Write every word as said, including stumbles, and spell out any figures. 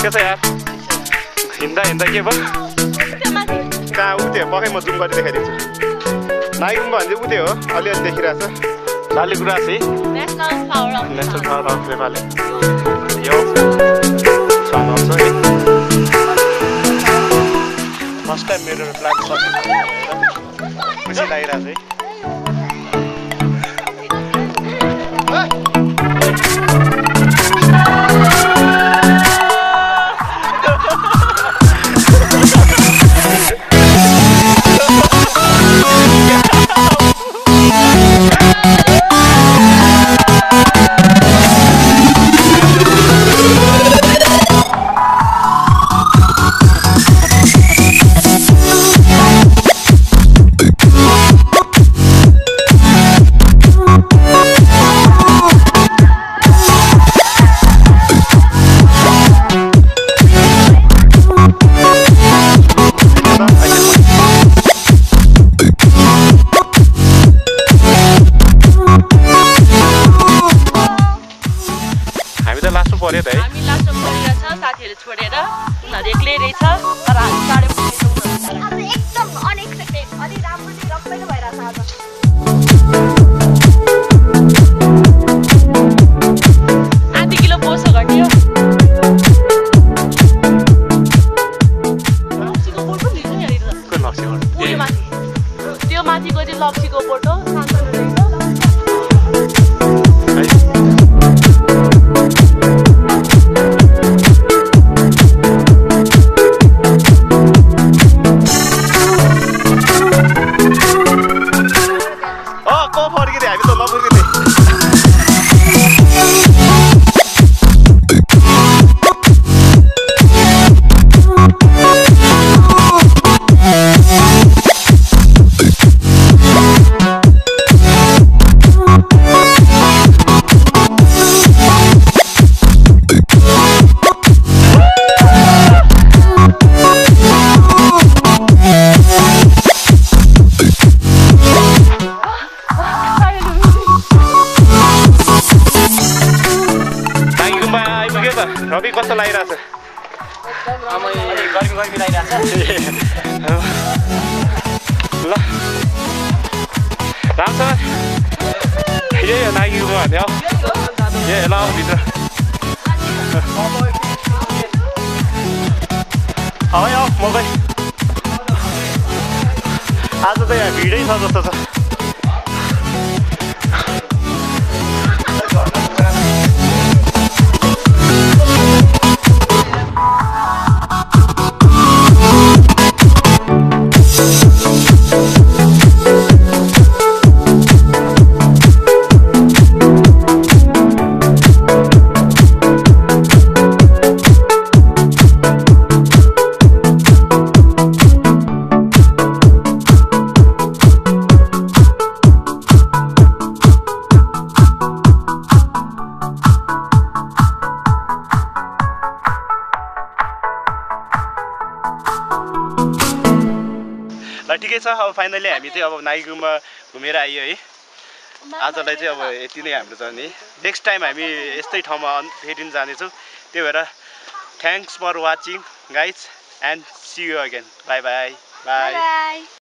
के छ यार हिँड्दा हिँड्दा के भयो कहाँ उठ्यो पक्कै म जुम गरी देखाइदिन्छु नागी गुम्बा भने चाहिँ उठ्यो हो अलिअलि देखिरहेछ लाली गुराँस है नेसनल फ्लावर अफ नेपाली यो सन आउँछ है फर्स्ट टाइम मेरो प्लान सक्यो खुसी लागिरहेछ है रवि कस्तो लागिरहेछ गर्मी गर्मी लागिरहेछ ल राम्रोसँग यही हो नागी गुम्बा भने हौ ए ल आऊ भित्र है आऊ म गएँ आज त यहाँ भिडै छ जस्तो छ ठिकै छ अब फाइनली हामी चाहिँ अब नागी गुम्बा घुमेर आइयो है आजलाई चाहिँ अब यति नै हाम्रो जर्नी नेक्स्ट टाइम हामी यस्तै ठाउँमा फेरि जानेछौँ त्यही भएर thanks for watching guys and see you again bye bye by